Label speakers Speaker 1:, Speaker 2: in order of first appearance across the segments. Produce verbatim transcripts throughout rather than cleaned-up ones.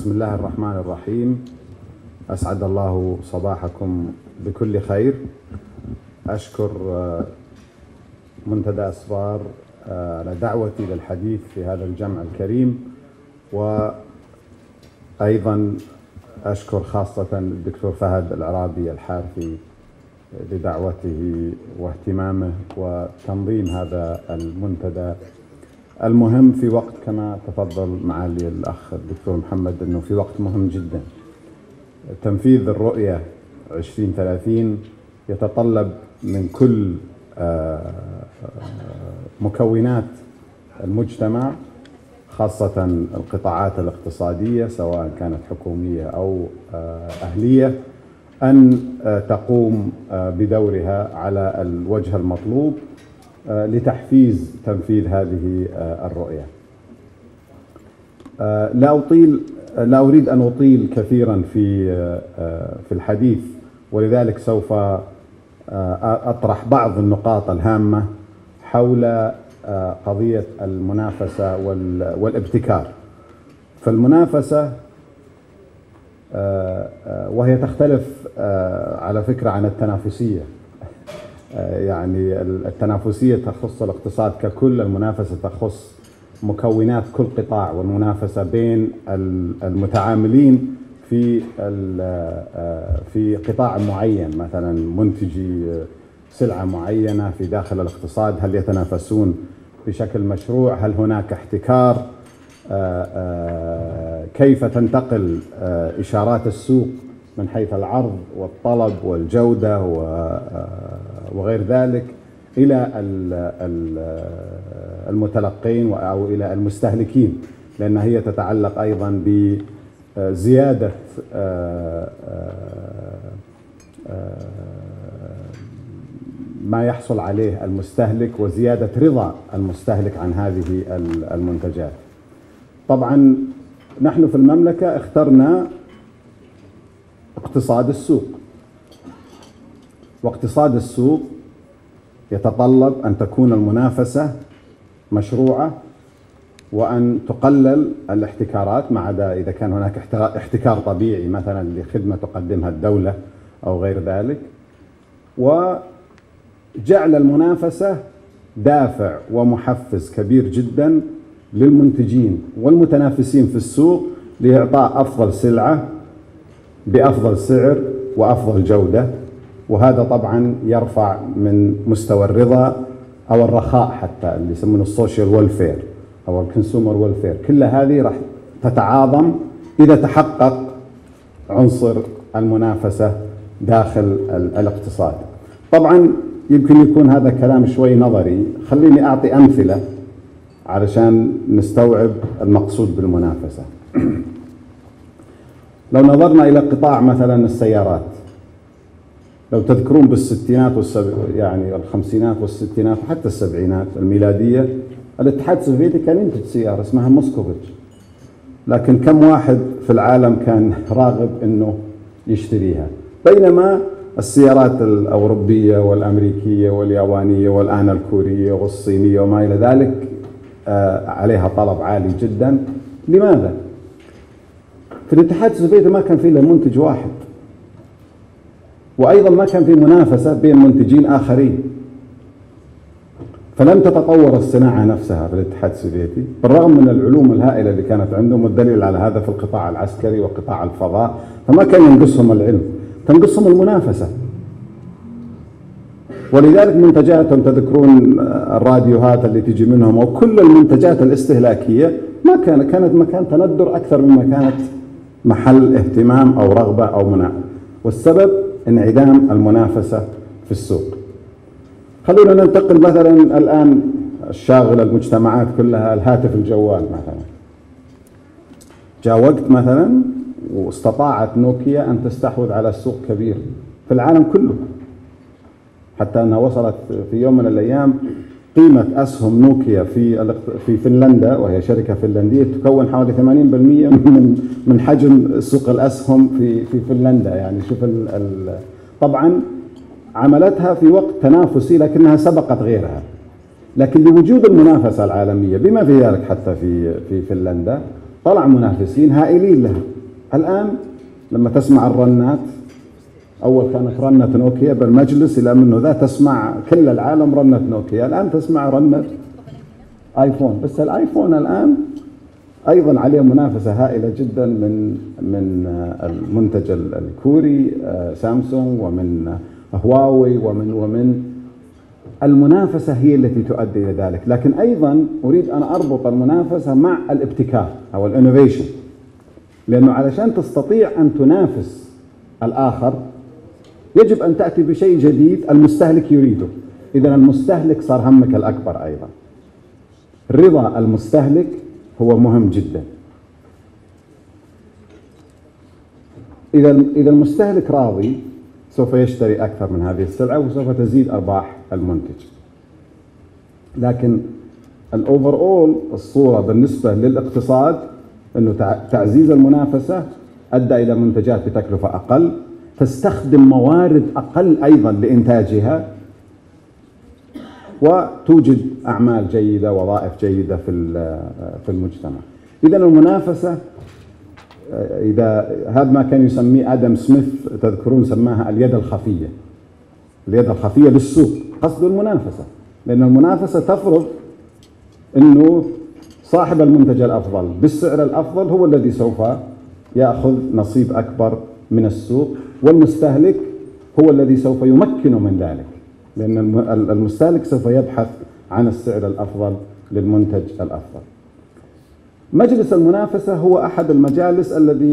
Speaker 1: بسم الله الرحمن الرحيم. أسعد الله صباحكم بكل خير. أشكر منتدى أسرار على دعوتي للحديث في هذا الجمع الكريم، وأيضا أشكر خاصة الدكتور فهد العرابي الحارثي لدعوته واهتمامه وتنظيم هذا المنتدى المهم في وقت، كما تفضل معالي الأخ الدكتور محمد، أنه في وقت مهم جدا. تنفيذ الرؤية عشرين ثلاثين يتطلب من كل مكونات المجتمع، خاصة القطاعات الاقتصادية سواء كانت حكومية أو أهلية، أن تقوم بدورها على الوجه المطلوب لتحفيز تنفيذ هذه الرؤية. لا أطيل لا أريد أن أطيل كثيرا في في الحديث، ولذلك سوف أطرح بعض النقاط الهامة حول قضية المنافسة والابتكار. فالمنافسة وهي تختلف على فكرة عن التنافسية، يعني التنافسية تخص الاقتصاد ككل، المنافسة تخص مكونات كل قطاع والمنافسة بين المتعاملين في في قطاع معين، مثلا منتجي سلعة معينة في داخل الاقتصاد، هل يتنافسون بشكل مشروع؟ هل هناك احتكار؟ كيف تنتقل إشارات السوق من حيث العرض والطلب والجودة وغير ذلك إلى المتلقين أو إلى المستهلكين، لأن هي تتعلق أيضا بزيادة ما يحصل عليه المستهلك وزيادة رضا المستهلك عن هذه المنتجات. طبعا نحن في المملكة اخترنا اقتصاد السوق، واقتصاد السوق يتطلب أن تكون المنافسة مشروعة وأن تقلل الاحتكارات، ما عدا إذا كان هناك احتكار طبيعي مثلا لخدمة تقدمها الدولة أو غير ذلك، وجعل المنافسة دافع ومحفز كبير جدا للمنتجين والمتنافسين في السوق لإعطاء أفضل سلعة بأفضل سعر وأفضل جودة، وهذا طبعا يرفع من مستوى الرضا أو الرخاء، حتى اللي يسمونه السوشيال ويلفير أو الكونسيومر ويلفير. كل هذه راح تتعاظم إذا تحقق عنصر المنافسة داخل الاقتصاد. طبعا يمكن يكون هذا كلام شوي نظري، خليني أعطي أمثلة علشان نستوعب المقصود بالمنافسة. لو نظرنا إلى قطاع مثلا السيارات، لو تذكرون بالستينات والسبع يعني الخمسينات والستينات وحتى السبعينات الميلادية، الاتحاد السوفيتي كان ينتج سيارة اسمها موسكوفيتش، لكن كم واحد في العالم كان راغب انه يشتريها؟ بينما السيارات الأوروبية والأمريكية واليابانية والآن الكورية والصينية وما إلى ذلك عليها طلب عالي جدا. لماذا؟ في الاتحاد السوفيتي ما كان فيه إلا منتج واحد، وأيضا ما كان في منافسة بين منتجين آخرين، فلم تتطور الصناعة نفسها في الاتحاد السوفيتي بالرغم من العلوم الهائلة اللي كانت عندهم، والدليل على هذا في القطاع العسكري وقطاع الفضاء. فما كان ينقصهم العلم، تنقصهم المنافسة. ولذلك منتجاتهم، تذكرون الراديوهات اللي تجي منهم أو كل المنتجات الاستهلاكية، ما كانت كانت مكان تندر أكثر مما كانت محل اهتمام أو رغبة أو منع، والسبب انعدام المنافسة في السوق. خلونا ننتقل مثلا الآن الشاغل المجتمعات كلها، الهاتف الجوال مثلا. جاء وقت مثلا واستطاعت نوكيا أن تستحوذ على سوق كبير في العالم كله، حتى أنها وصلت في يوم من الأيام قيمة أسهم نوكيا في في فنلندا، وهي شركة فنلندية تكون حوالي ثمانين بالمئة من من حجم سوق الأسهم في في فنلندا. يعني شوف ال ال طبعا عملتها في وقت تنافسي لكنها سبقت غيرها، لكن بوجود المنافسة العالمية بما في ذلك حتى في في فنلندا طلع منافسين هائلين لها. الآن لما تسمع الرنات، أول كانت رنة نوكيا بالمجلس إلى منه ذا تسمع كل العالم رنة نوكيا، الآن تسمع رنة آيفون. بس الآيفون الآن أيضا عليه منافسة هائلة جدا من من المنتج الكوري سامسونج ومن هواوي ومن ومن المنافسة هي التي تؤدي إلى ذلك. لكن أيضا أريد أن أربط المنافسة مع الابتكار أو الانوفيشن، لأنه علشان تستطيع أن تنافس الآخر يجب أن تأتي بشيء جديد المستهلك يريده. إذا المستهلك صار همك الأكبر أيضا. رضا المستهلك هو مهم جدا. إذا إذا المستهلك راضي سوف يشتري أكثر من هذه السلعة وسوف تزيد أرباح المنتج. لكن الأوفر أول الصورة بالنسبة للاقتصاد أنه تعزيز المنافسة أدى إلى منتجات بتكلفة أقل، تستخدم موارد أقل أيضا لإنتاجها، وتوجد أعمال جيدة ووظائف جيدة في في المجتمع. إذا المنافسة، إذا هذا ما كان يسميه آدم سميث تذكرون سماها اليد الخفية، اليد الخفية للسوق، قصد المنافسة، لأن المنافسة تفرض أنه صاحب المنتج الأفضل بالسعر الأفضل هو الذي سوف يأخذ نصيب أكبر من السوق، والمستهلك هو الذي سوف يمكنه من ذلك، لأن المستهلك سوف يبحث عن السعر الأفضل للمنتج الأفضل. مجلس المنافسة هو أحد المجالس الذي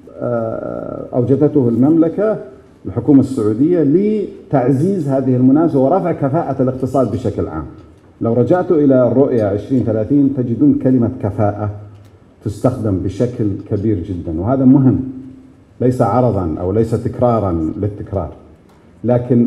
Speaker 1: أوجدته المملكة الحكومة السعودية لتعزيز هذه المنافسة ورفع كفاءة الاقتصاد بشكل عام. لو رجعتوا إلى الرؤية عشرين ثلاثين تجدون كلمة كفاءة تستخدم بشكل كبير جدا، وهذا مهم، ليس عرضا أو ليس تكرارا للتكرار. لكن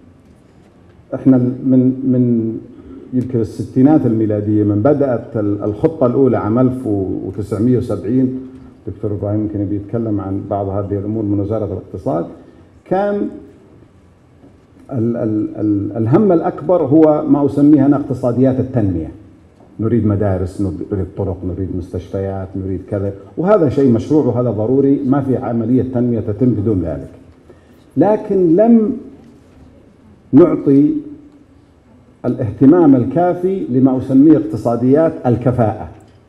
Speaker 1: احنا من من يمكن الستينات الميلادية، من بدأت الخطة الأولى عام ألف وتسعمئة وسبعين، دكتور إبراهيم يمكن يبي يتكلم عن بعض هذه الأمور من وزارة الاقتصاد، كان ال ال ال الهم الأكبر هو ما أسميه أنا اقتصاديات التنمية. نريد مدارس، نريد طرق، نريد مستشفيات، نريد كذا، وهذا شيء مشروع وهذا ضروري، ما في عملية تنمية تتم بدون ذلك. لكن لم نعطي الاهتمام الكافي لما أسميه اقتصاديات الكفاءة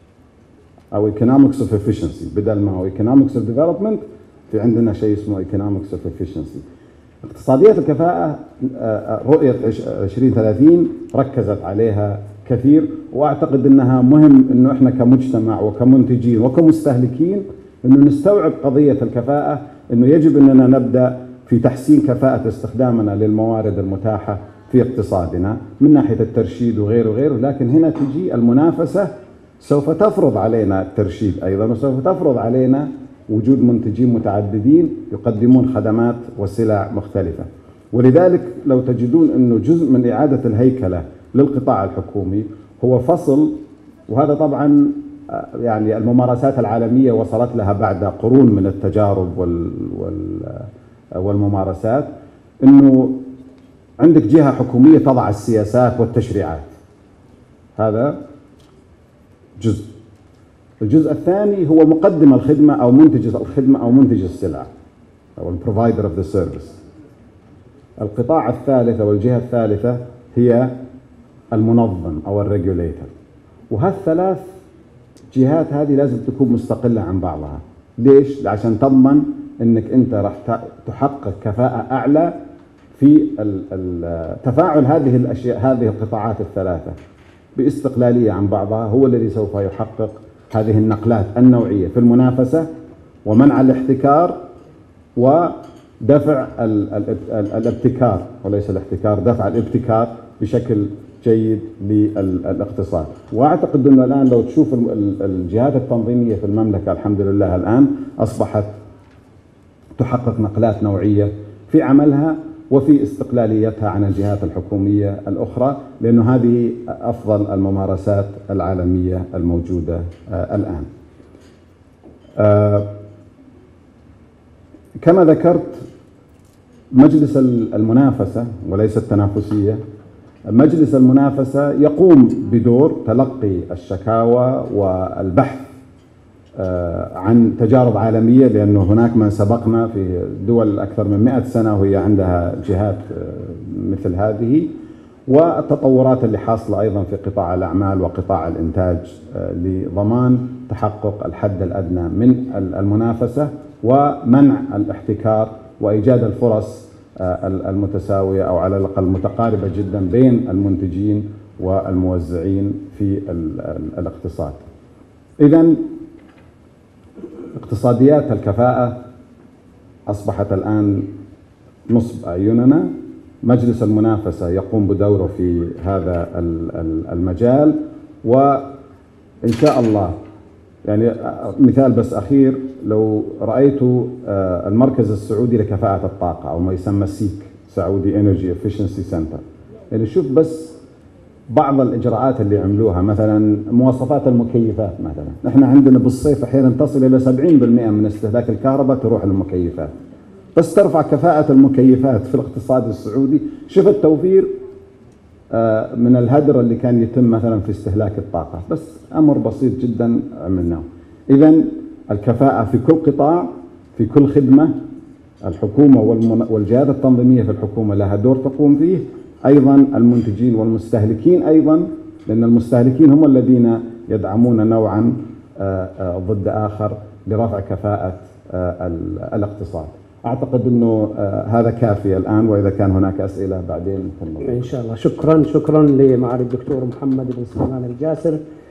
Speaker 1: أو economics of efficiency، بدل ما هو economics of development في عندنا شيء اسمه economics of efficiency. اقتصاديات الكفاءة رؤية عشرين ثلاثين ركزت عليها كثير، وأعتقد أنها مهم أنه إحنا كمجتمع وكمنتجين وكمستهلكين أنه نستوعب قضية الكفاءة، أنه يجب أننا نبدأ في تحسين كفاءة استخدامنا للموارد المتاحة في اقتصادنا من ناحية الترشيد وغيره وغيره. لكن هنا تجي المنافسة سوف تفرض علينا الترشيد أيضا، وسوف تفرض علينا وجود منتجين متعددين يقدمون خدمات وسلع مختلفة. ولذلك لو تجدون أنه جزء من إعادة الهيكلة للقطاع الحكومي هو فصل، وهذا طبعا يعني الممارسات العالمية وصلت لها بعد قرون من التجارب وال وال والممارسات، أنه عندك جهة حكومية تضع السياسات والتشريعات، هذا جزء. الجزء الثاني هو مقدم الخدمة أو منتج الخدمة أو منتج السلعة أو البروفايدر اوف ذا سيرفيس. القطاع الثالث أو الجهة الثالثة هي المنظم أو الريجوليتر، وهالثلاث جهات هذه لازم تكون مستقلة عن بعضها. ليش؟ عشان تضمن أنك أنت راح تحقق كفاءة أعلى في تفاعل هذه الأشياء، هذه القطاعات الثلاثة باستقلالية عن بعضها، هو الذي سوف يحقق هذه النقلات النوعية في المنافسة ومنع الاحتكار ودفع الابتكار، وليس الاحتكار، دفع الابتكار بشكل جيد للاقتصاد. واعتقد انه الان لو تشوف الجهات التنظيمية في المملكة الحمد لله الان اصبحت تحقق نقلات نوعية في عملها وفي استقلاليتها عن الجهات الحكومية الأخرى، لأنه هذه أفضل الممارسات العالمية الموجودة الآن. كما ذكرت مجلس المنافسة وليس التنافسية، مجلس المنافسة يقوم بدور تلقي الشكاوى والبحث عن تجارب عالمية، لأنه هناك من سبقنا في دول أكثر من مئة سنة وهي عندها جهات مثل هذه، والتطورات اللي حاصلة أيضا في قطاع الأعمال وقطاع الإنتاج لضمان تحقق الحد الأدنى من المنافسة ومنع الاحتكار وإيجاد الفرص المتساوية أو على الأقل متقاربة جدا بين المنتجين والموزعين في الاقتصاد. إذن اقتصاديات الكفاءة أصبحت الآن نصب أعيننا. مجلس المنافسة يقوم بدوره في هذا المجال، وإن شاء الله يعني مثال بس أخير، لو رأيت المركز السعودي لكفاءة الطاقة أو ما يسمى سيك، سعودي إنرجي إفشنسي سنتر، يعني شوف بس بعض الإجراءات اللي عملوها، مثلا مواصفات المكيفات. مثلا نحن عندنا بالصيف أحيانا تصل إلى سبعين بالمئة من استهلاك الكهرباء تروح للمكيفات، بس ترفع كفاءة المكيفات في الاقتصاد السعودي، شوف التوفير من الهدر اللي كان يتم مثلا في استهلاك الطاقة، بس أمر بسيط جدا عملناه. إذن الكفاءة في كل قطاع، في كل خدمة، الحكومة والجهات التنظيمية في الحكومة لها دور تقوم فيه، أيضا المنتجين والمستهلكين أيضا، لأن المستهلكين هم الذين يدعمون نوعا ضد آخر لرفع كفاءة الاقتصاد. أعتقد أنه هذا كافي الآن، وإذا كان هناك أسئلة بعدين
Speaker 2: إن شاء الله. شكرا شكرا لمعالي الدكتور محمد بن سليمان الجاسر.